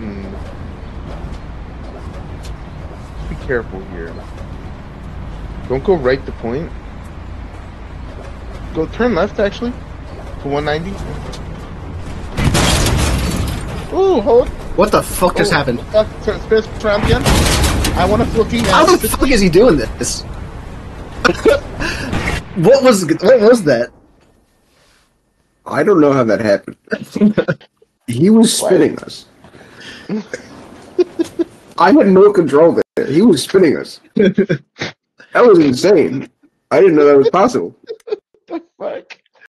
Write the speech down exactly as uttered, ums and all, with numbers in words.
Hmm. Be careful here. Don't go right to point. Go turn left, actually, to one ninety. Ooh, hold. What the fuck just oh, happened? Fuck, turn, spin around again. I want to fifteen. How the fuck is he doing this? What was what was that? I don't know how that happened. He was spinning us. I had no control there. He was spinning us. That was insane. I didn't know that was possible.